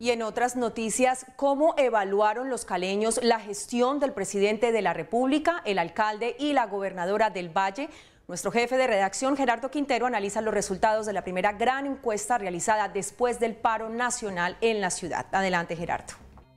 Y en otras noticias, ¿cómo evaluaron los caleños la gestión del presidente de la República, el alcalde y la gobernadora del Valle? Nuestro jefe de redacción, Gerardo Quintero, analiza los resultados de la primera gran encuesta realizada después del paro nacional en la ciudad. Adelante, Gerardo.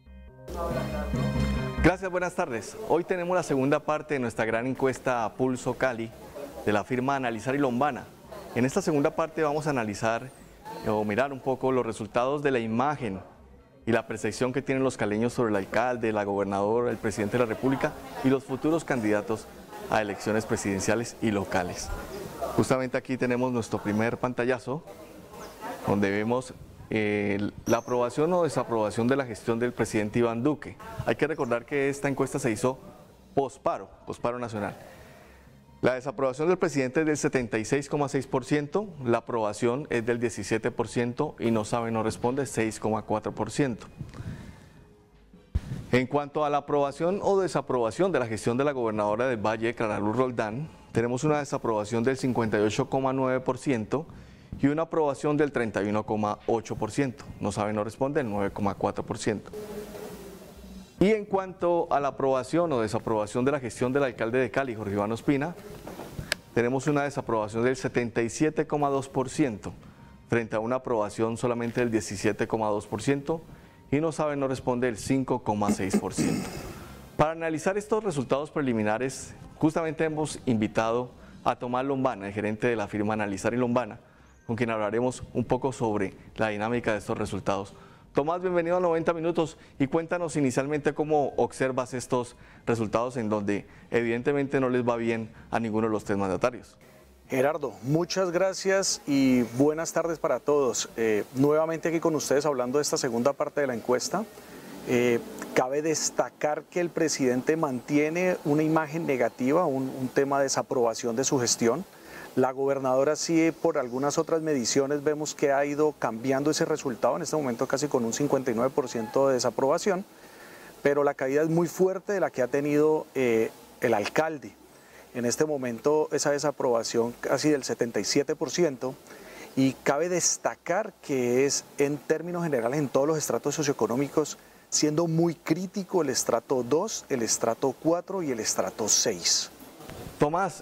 Gracias, buenas tardes. Hoy tenemos la segunda parte de nuestra gran encuesta Pulso Cali de la firma Analizar y Lombana. En esta segunda parte vamos a analizar o mirar un poco los resultados de la imagen y la percepción que tienen los caleños sobre el alcalde, la gobernadora, el presidente de la República y los futuros candidatos a elecciones presidenciales y locales. Justamente aquí tenemos nuestro primer pantallazo, donde vemos la aprobación o desaprobación de la gestión del presidente Iván Duque. Hay que recordar que esta encuesta se hizo posparo nacional. La desaprobación del presidente es del 76,6%, la aprobación es del 17% y no sabe, no responde, 6,4%. En cuanto a la aprobación o desaprobación de la gestión de la gobernadora del Valle, Clara Luz Roldán, tenemos una desaprobación del 58,9% y una aprobación del 31,8%. No sabe, no responde, el 9,4%. Y en cuanto a la aprobación o desaprobación de la gestión del alcalde de Cali, Jorge Iván Ospina, tenemos una desaprobación del 77,2% frente a una aprobación solamente del 17,2% y no sabe, no responde el 5,6%. Para analizar estos resultados preliminares, justamente hemos invitado a Tomás Lombana, el gerente de la firma Analizar y Lombana, con quien hablaremos un poco sobre la dinámica de estos resultados. Tomás, bienvenido a 90 Minutos y cuéntanos inicialmente cómo observas estos resultados en donde evidentemente no les va bien a ninguno de los tres mandatarios. Gerardo, muchas gracias y buenas tardes para todos. Nuevamente aquí con ustedes hablando de esta segunda parte de la encuesta. Cabe destacar que el presidente mantiene una imagen negativa, un tema de desaprobación de su gestión. La gobernadora sí, por algunas otras mediciones vemos que ha ido cambiando ese resultado, en este momento casi con un 59% de desaprobación, pero la caída es muy fuerte de la que ha tenido el alcalde. En este momento esa desaprobación casi del 77%, y cabe destacar que es en términos generales en todos los estratos socioeconómicos, siendo muy crítico el estrato 2, el estrato 4 y el estrato 6. Tomás,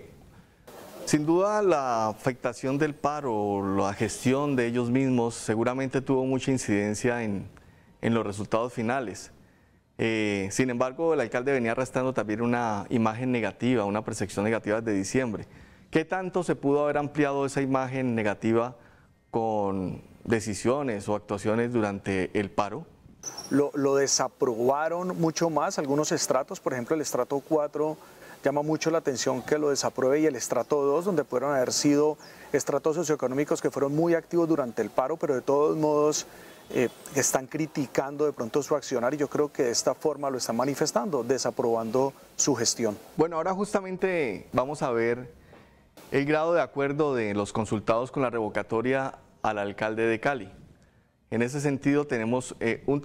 sin duda la afectación del paro, la gestión de ellos mismos seguramente tuvo mucha incidencia en los resultados finales. Sin embargo, el alcalde venía arrastrando también una imagen negativa, una percepción negativa desde diciembre. ¿Qué tanto se pudo haber ampliado esa imagen negativa con decisiones o actuaciones durante el paro? Lo desaprobaron mucho más algunos estratos, por ejemplo el estrato 4 llama mucho la atención que lo desapruebe, y el estrato 2, donde pudieron haber sido estratos socioeconómicos que fueron muy activos durante el paro, pero de todos modos están criticando de pronto su accionar, y yo creo que de esta forma lo están manifestando, desaprobando su gestión. Bueno, ahora justamente vamos a ver el grado de acuerdo de los consultados con la revocatoria al alcalde de Cali. En ese sentido tenemos un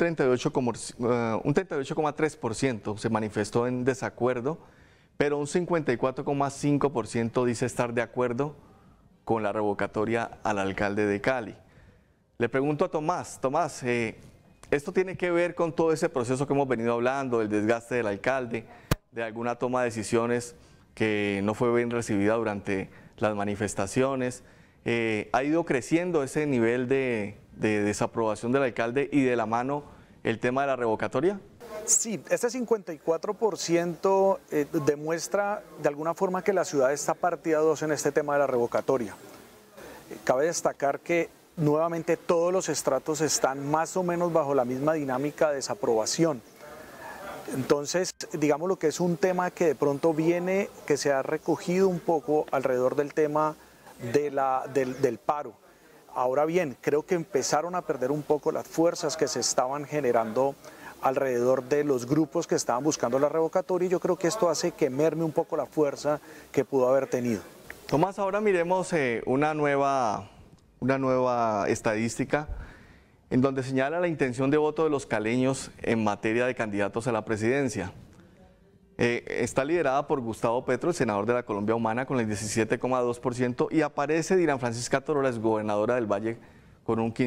38,3% se manifestó en desacuerdo, pero un 54,5% dice estar de acuerdo con la revocatoria al alcalde de Cali. Le pregunto a Tomás, ¿esto tiene que ver con todo ese proceso que hemos venido hablando, del desgaste del alcalde, de alguna toma de decisiones que no fue bien recibida durante las manifestaciones? ¿Ha ido creciendo ese nivel de desaprobación del alcalde y de la mano el tema de la revocatoria? Sí, este 54% demuestra de alguna forma que la ciudad está partida a dos en este tema de la revocatoria. Cabe destacar que nuevamente todos los estratos están más o menos bajo la misma dinámica de desaprobación. Entonces, digamos lo que es un tema que de pronto viene, que se ha recogido un poco alrededor del tema del paro. Ahora bien, creo que empezaron a perder un poco las fuerzas que se estaban generando alrededor de los grupos que estaban buscando la revocatoria, y yo creo que esto hace que merme un poco la fuerza que pudo haber tenido. Tomás, ahora miremos una nueva estadística en donde señala la intención de voto de los caleños en materia de candidatos a la presidencia. Está liderada por Gustavo Petro, el senador de la Colombia Humana, con el 17,2%, y aparece Dirán Francisca Torolas, gobernadora del Valle, con un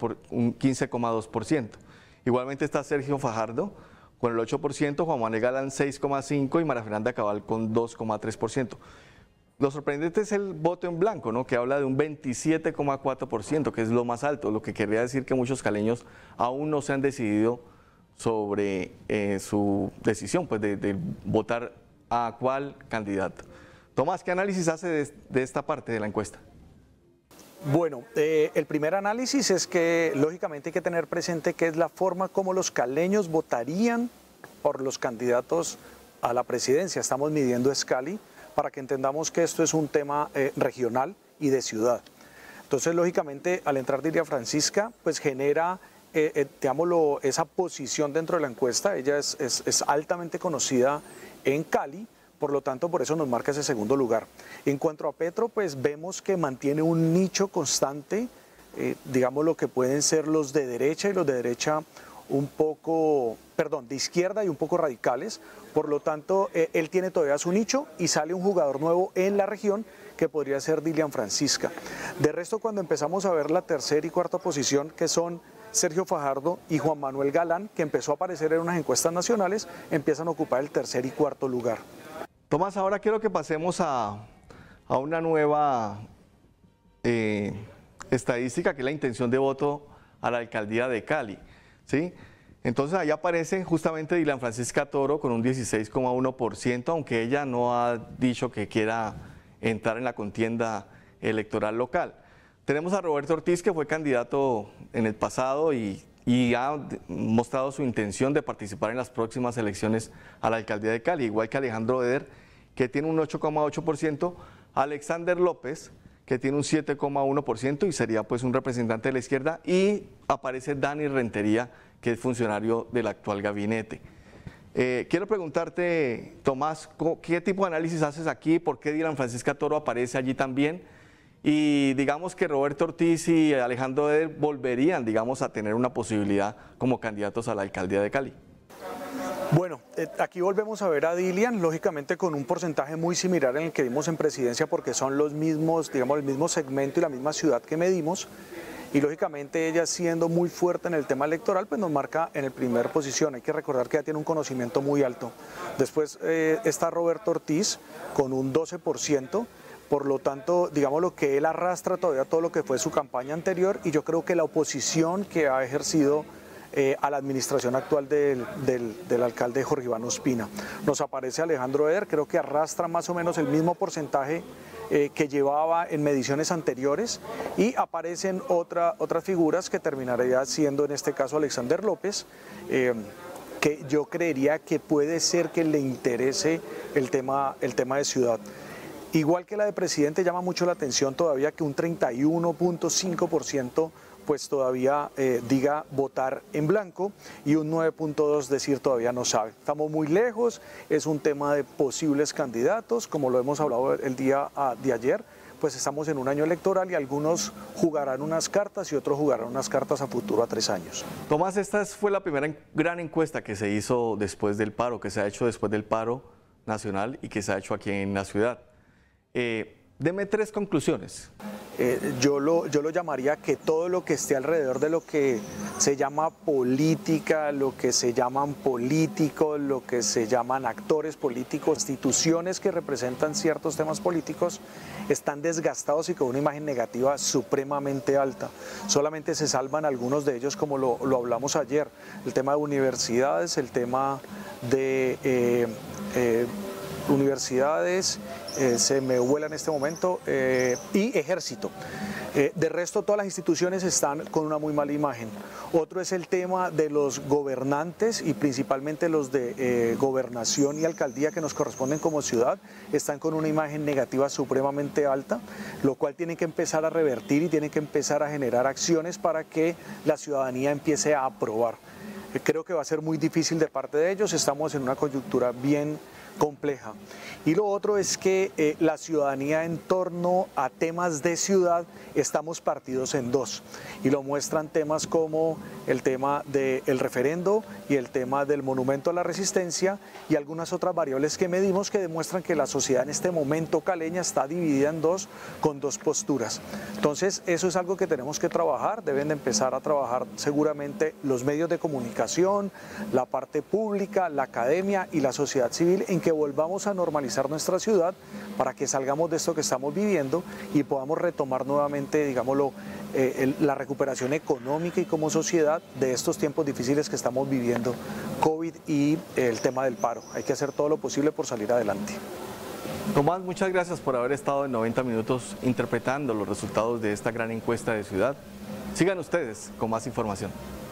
15,2%. Igualmente está Sergio Fajardo con el 8%, Juan Manuel Galán 6,5% y María Fernanda Cabal con 2,3%. Lo sorprendente es el voto en blanco, ¿no?, que habla de un 27,4%, que es lo más alto, lo que querría decir que muchos caleños aún no se han decidido sobre su decisión, pues de votar a cuál candidato. Tomás, ¿qué análisis hace de esta parte de la encuesta? Bueno, el primer análisis es que lógicamente hay que tener presente que es la forma como los caleños votarían por los candidatos a la presidencia. Estamos midiendo escala para que entendamos que esto es un tema regional y de ciudad. Entonces, lógicamente, al entrar Dilia Francisca, pues genera, digámoslo, esa posición dentro de la encuesta. Ella es altamente conocida en Cali. Por lo tanto, por eso nos marca ese segundo lugar. En cuanto a Petro, pues vemos que mantiene un nicho constante, digamos lo que pueden ser los de derecha y los de derecha un poco, perdón, de izquierda y un poco radicales. Por lo tanto, él tiene todavía su nicho y sale un jugador nuevo en la región que podría ser Dilian Francisca. De resto, cuando empezamos a ver la tercera y cuarta posición, que son Sergio Fajardo y Juan Manuel Galán, que empezó a aparecer en unas encuestas nacionales, empiezan a ocupar el tercer y cuarto lugar. Tomás, ahora quiero que pasemos a una nueva estadística, que es la intención de voto a la alcaldía de Cali, ¿sí? Entonces ahí aparece justamente Dilian Francisca Toro con un 16,1%, aunque ella no ha dicho que quiera entrar en la contienda electoral local. Tenemos a Roberto Ortiz, que fue candidato en el pasado y ha mostrado su intención de participar en las próximas elecciones a la alcaldía de Cali, igual que Alejandro Eder, que tiene un 8,8%, Alexander López, que tiene un 7,1% y sería pues un representante de la izquierda, y aparece Dani Rentería, que es funcionario del actual gabinete. Quiero preguntarte, Tomás, ¿qué tipo de análisis haces aquí? ¿Por qué Dilian Francisca Toro aparece allí también? Y digamos que Roberto Ortiz y Alejandro Eder volverían, digamos, a tener una posibilidad como candidatos a la alcaldía de Cali. Bueno, aquí volvemos a ver a Dilian, lógicamente con un porcentaje muy similar en el que vimos en presidencia, porque son los mismos, digamos, el mismo segmento y la misma ciudad que medimos, y lógicamente ella siendo muy fuerte en el tema electoral, pues nos marca en la primera posición. Hay que recordar que ella tiene un conocimiento muy alto. Después está Roberto Ortiz con un 12%, por lo tanto, digamos, lo que él arrastra todavía todo lo que fue su campaña anterior, y yo creo que la oposición que ha ejercido a la administración actual del alcalde Jorge Iván Ospina. Nos aparece Alejandro Eder, creo que arrastra más o menos el mismo porcentaje que llevaba en mediciones anteriores, y aparecen otras figuras que terminaría siendo en este caso Alexander López, que yo creería que puede ser que le interese el tema de ciudad. Igual que la de presidente, llama mucho la atención todavía que un 31,5% pues todavía diga votar en blanco, y un 9,2% decir todavía no sabe. Estamos muy lejos, es un tema de posibles candidatos, como lo hemos hablado el día de ayer, pues estamos en un año electoral y algunos jugarán unas cartas y otros jugarán unas cartas a futuro a 3 años. Tomás, esta fue la primera gran encuesta que se hizo después del paro, que se ha hecho después del paro nacional y que se ha hecho aquí en la ciudad. Deme 3 conclusiones. Yo lo llamaría que todo lo que esté alrededor de lo que se llama política, lo que se llaman políticos, lo que se llaman actores políticos, instituciones que representan ciertos temas políticos, están desgastados y con una imagen negativa supremamente alta. Solamente se salvan algunos de ellos, como lo hablamos ayer, el tema de universidades, el tema de universidades, se me vuela en este momento, y ejército. De resto, todas las instituciones están con una muy mala imagen. Otro es el tema de los gobernantes, y principalmente los de gobernación y alcaldía, que nos corresponden como ciudad, están con una imagen negativa supremamente alta, lo cual tienen que empezar a revertir y tienen que empezar a generar acciones para que la ciudadanía empiece a aprobar. Creo que va a ser muy difícil de parte de ellos. Estamos en una coyuntura bien compleja. Y lo otro es que la ciudadanía en torno a temas de ciudad estamos partidos en dos, y lo muestran temas como el tema del referendo y el tema del monumento a la resistencia y algunas otras variables que medimos que demuestran que la sociedad en este momento caleña está dividida en dos, con dos posturas. Entonces eso es algo que tenemos que trabajar, deben de empezar a trabajar seguramente los medios de comunicación, la parte pública, la academia y la sociedad civil, en que volvamos a normalizar nuestra ciudad para que salgamos de esto que estamos viviendo y podamos retomar nuevamente, digámoslo, la recuperación económica y como sociedad de estos tiempos difíciles que estamos viviendo, COVID y el tema del paro. Hay que hacer todo lo posible por salir adelante. Tomás, muchas gracias por haber estado en 90 minutos interpretando los resultados de esta gran encuesta de ciudad. Sigan ustedes con más información.